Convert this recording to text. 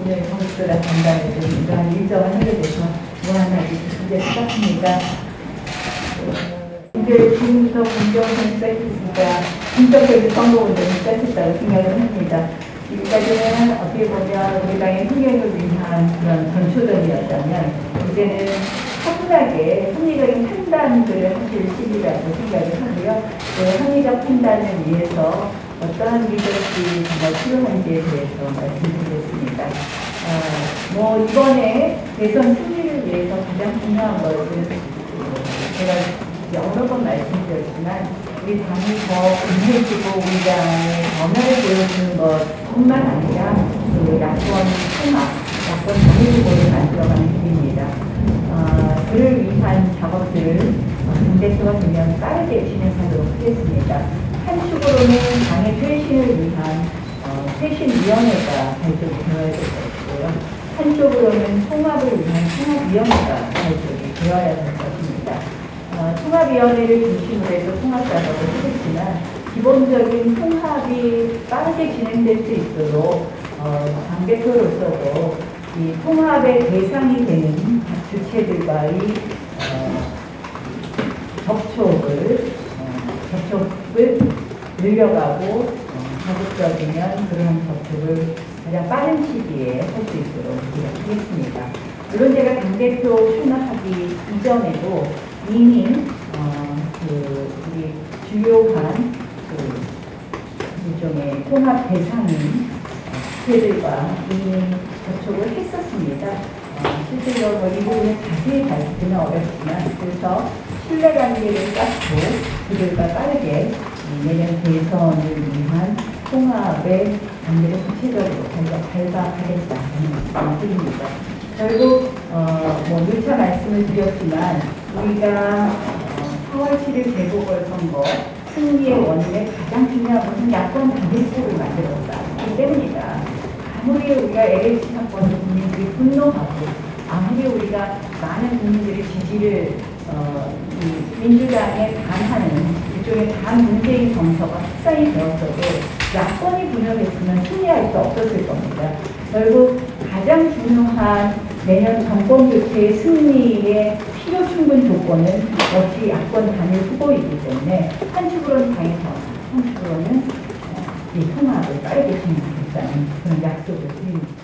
오늘 정수라 전달해서 이러한 일정을 하게 돼서 무한하게 이제 시작합니다. 이제 지금부터 공정을 시작했으니까 공정적인 선거운동을 시작했다고 생각을 합니다. 지금까지는 어떻게 보면 우리 당의 흥행을 위한 그런 전초전이었다면 이제는 차분하게 합리적인 판단들을 하실 시기라고 생각을 하고요. 그 합리적 판단을 위해서 어떠한 리더십이 정말 필요한지에 대해서 말씀드리겠습니다. 이번에 대선 승리를 위해서 가장 중요한 것은 제가 여러 번 말씀드렸지만 우리 당이 더 강해지고 우리 당의 변화를 보여주는 것뿐만 아니라 그 야권 통합, 야권 단일후보를 만들어가는 길입니다. 그를 위한 작업들을 당대표가 되면 빠르게 진행하도록 하겠습니다. 한쪽으로는 당의 쇄신을 위한 쇄신위원회가 발족이 되어야 될 것이고요. 한쪽으로는 통합을 위한 통합위원회가 발족이 되어야 될 것입니다. 통합위원회를 중심으로 해서 통합 작업을 하겠지만 기본적인 통합이 빠르게 진행될 수 있도록 당대표로서도 이 통합의 대상이 되는 각 주체들과의 접촉을 늘려가고 가급적이면 그런 접촉을 가장 빠른 시기에 할 수 있도록 노력하겠습니다. 물론 제가 당대표 출마하기 이전에도 이미 우리 주요한 일종의 통합 대상인 주체들과 이미 접촉을 했었습니다. 실제로 이 부분을 자세히 밝히기는 어렵지만 그래서 신뢰관계를 쌓고 그들과 빠르게 내년 대선을 위한 통합의 단계를 구체적으로 발박하겠다는 말씀드립니다. 결국 누차 말씀을 드렸지만 우리가 4월 7일 재보궐선거 승리의 원인의 가장 중요한 것은 야권 단일화를 만들었다기 때문이다. 아무리 우리가 LH 사건을 국민들이 분노하고 아무리 우리가 많은 국민들의 지지를 민주당에 반하는 일종의 반문재인 정서가 확산이 되었어도 야권이 분열했으면 승리할 수 없었을 겁니다. 결국 가장 중요한 내년 정권 교체의 승리의 필요 충분 조건은 역시 야권 단일 후보이기 때문에 한쪽으로는 당의 변화, 한쪽으로는 이 통합을 빠르게 진행하겠다는 그런 약속을 드립니다.